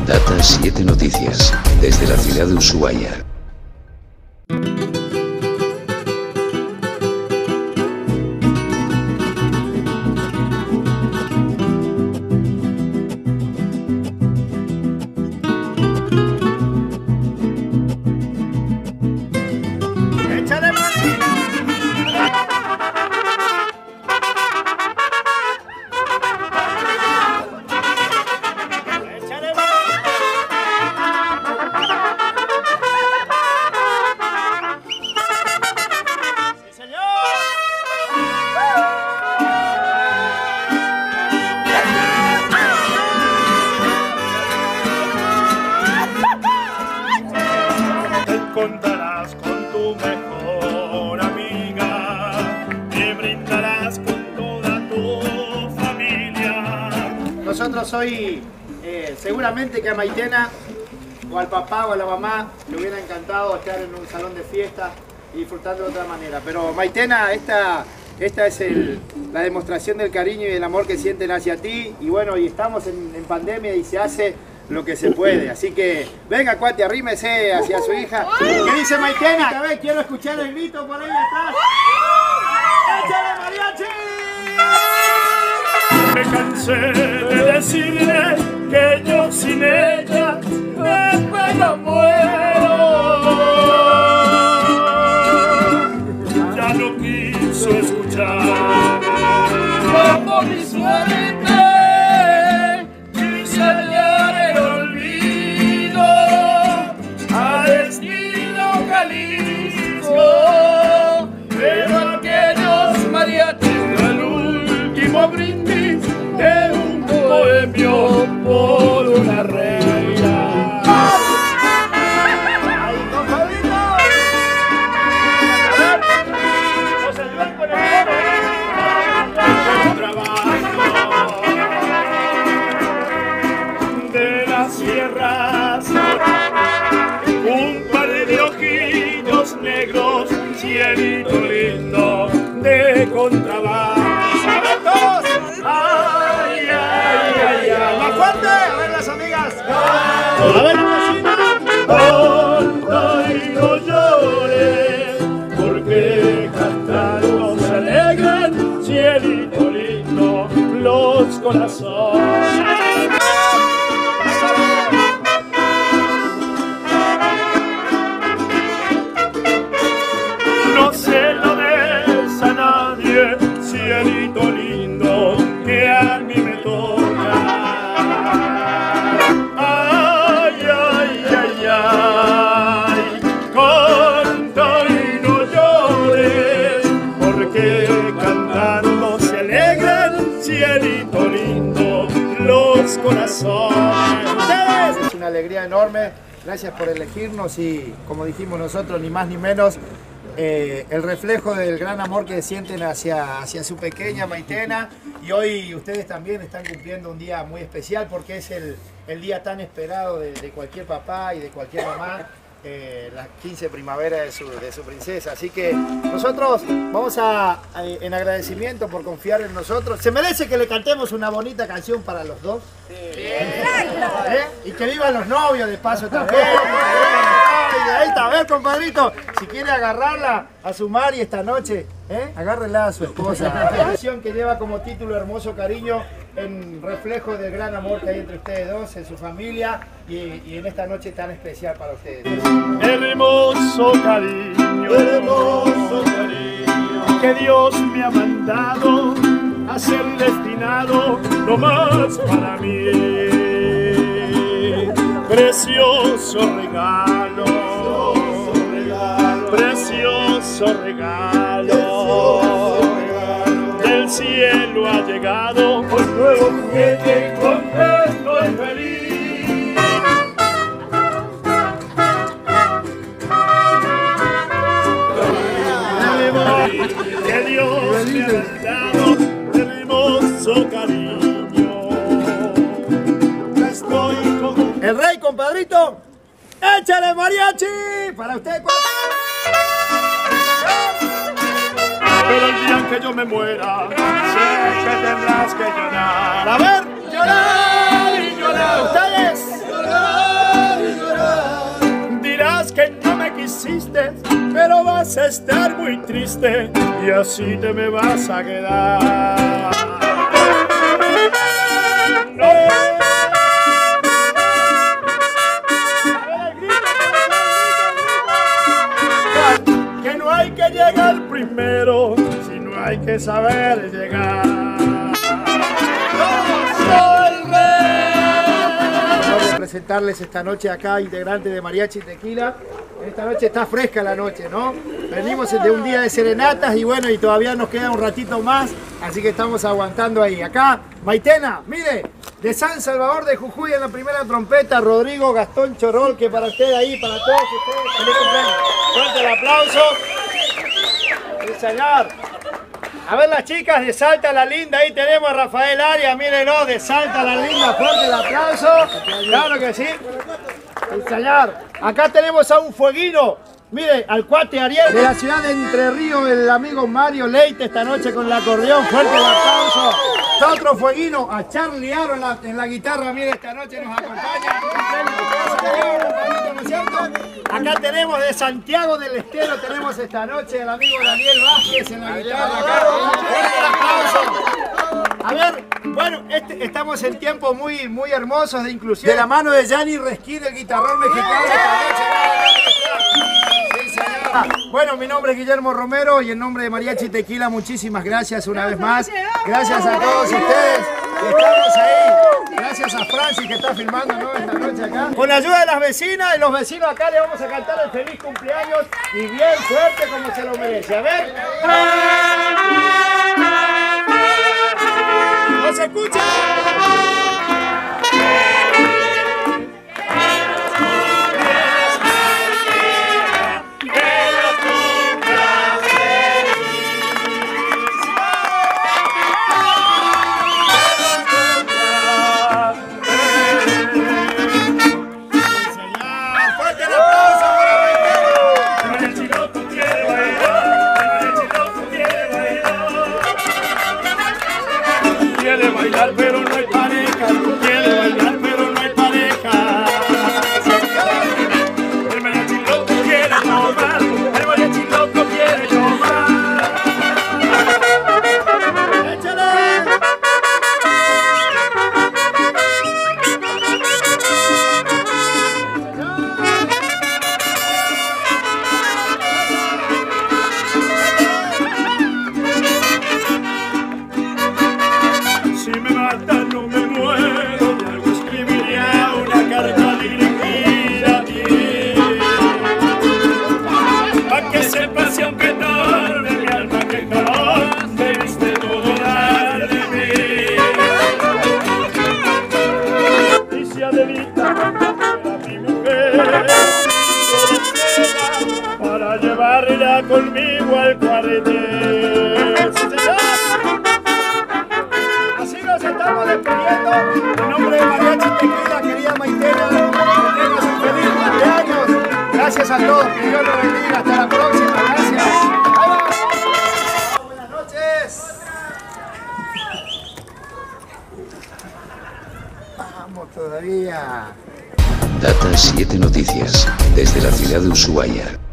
Data 7 Noticias, desde la ciudad de Ushuaia. Contarás con tu mejor amiga y brindarás con toda tu familia. Nosotros hoy, seguramente que a Maitena o al papá o a la mamá le hubiera encantado estar en un salón de fiesta y disfrutando de otra manera. Pero Maitena, esta es la demostración del cariño y del amor que sienten hacia ti. Y bueno, y estamos en pandemia y se hace lo que se puede, así que venga cuate, arrímese hacia su hija. ¿Qué dice Maitena? A ver, quiero escuchar el grito por ahí atrás. ¡Échale mariachi! Me cansé de decirle que yo sin ella me muero. Ya no quiso escuchar como mi suerte. Pero aquellos mariachis del último brindis de un bohemio por una reina. ¡Ay, compadrito! ¡Nos ayudan con el trabajo de las sierras! Un par de ojillos negros, cielito lindo de contrabando. ¡Ay, ay, ay, ay! ¡Más fuerte! A ver las amigas. A ver, vecina. Y no llores, porque cantando se alegran, cielito lindo, los corazones. No se lo des a nadie, cielito lindo, que a mí me toca. Ay, ay, ay, ay, canta y no llores, porque cantando se alegran, cielito lindo, los corazones. Es una alegría enorme, gracias por elegirnos y, como dijimos nosotros, ni más ni menos, el reflejo del gran amor que sienten hacia su pequeña Maitena. Y hoy ustedes también están cumpliendo un día muy especial porque es el día tan esperado de cualquier papá y de cualquier mamá, las 15 primaveras de su princesa. Así que nosotros vamos en agradecimiento por confiar en nosotros. ¿Se merece que le cantemos una bonita canción para los dos? Sí. Y que vivan los novios de paso también. Ahí está, a ver, compadrito, si quiere agarrarla a su Mari esta noche, agárrela a su esposa. La canción que lleva como título Hermoso Cariño, en reflejo del gran amor que hay entre ustedes dos, en su familia y en esta noche tan especial para ustedes. Hermoso cariño que Dios me ha mandado a ser destinado no más para mí. Precioso regalo, precioso regalo, del cielo ha llegado un nuevo juguete contento y feliz. Que Dios me ha dado hermoso cariño. Estoy como El rey, compadrito, échale mariachi para usted. Pero el día en que yo me muera, sé que tendrás que llorar. A ver, llorar y llorar. Ustedes. vas a estar muy triste y así te me vas a quedar. No. Que no hay que llegar primero, sino hay que saber llegar. Presentarles esta noche acá, integrantes de Mariachi Tequila. Esta noche está fresca la noche, ¿no? Venimos de un día de serenatas y bueno, y todavía nos queda un ratito más, así que estamos aguantando ahí. Acá, Maitena, mire, de San Salvador de Jujuy en la primera trompeta, Rodrigo Gastón Chorol, que para usted ahí, para todos ustedes, feliz cumpleaños. Fuerte el aplauso. Sí, señor. A ver las chicas de Salta la Linda, ahí tenemos a Rafael Arias, mírenlo, de Salta la Linda, fuerte el aplauso. Claro que sí. Sí, señor. Acá tenemos a un fueguino, mire, al cuate Ariel, de la ciudad de Entre Ríos, el amigo Mario Leite esta noche con el acordeón, fuerte el aplauso. Está otro fueguino, a Charlie Aro en la guitarra, mire, esta noche nos acompaña. ¿No es cierto? Acá tenemos de Santiago del Estero, tenemos esta noche al amigo Daniel Vázquez en la guitarra. Acá. Fuerte el aplauso. A ver, bueno, estamos en tiempos muy hermosos de inclusión. De la mano de Gianni Resquín, el guitarrón mexicano. Sí, señora. Bueno, mi nombre es Guillermo Romero y en nombre de Mariachi Tequila, muchísimas gracias una vez más. Gracias a todos ustedes que estamos ahí. Gracias a Francis que está filmando, ¿no?, esta noche acá. Con la ayuda de las vecinas y los vecinos acá le vamos a cantar el feliz cumpleaños y bien fuerte como se lo merece. A ver. ¿No se escucha? Pero no hay pareja, quiere bailar pero no hay pareja. El mariachi loco quiere tomar, el mariachi loco quiere tomar. ¡Échale! Si me matan no me muero, de algo escribiría una carta dirigida a ti. Pa' que sepas y aunque tarde mi alma que jamás debiste todo dar de mí. Y si Adelita fuera mi mujer, todo queda para llevarla conmigo al cuartel. Nos estamos despidiendo en nombre de Mariachi Tequila, querida Maitena, que tengas un feliz cumpleaños. Gracias a todos, que Dios los bendiga, hasta la próxima, gracias. Buenas noches. Vamos todavía. Data 7 Noticias, desde la ciudad de Ushuaia.